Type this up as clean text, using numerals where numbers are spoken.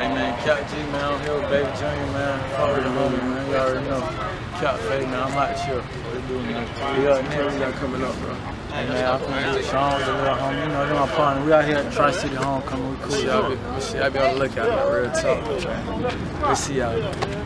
Hey man, Kap-G man, I'm here with Baby Junior man. Fuck with the homie man, you already know. Kap-G man, I'm out here. What you doing man? We up next. We got coming up, bro. Hey man, I'm finna do Sean with the little homie. You know, they're my partner. We out here at Tri-City Homecoming. We cool. Y'all be able to look at it, real talk. We'll see y'all.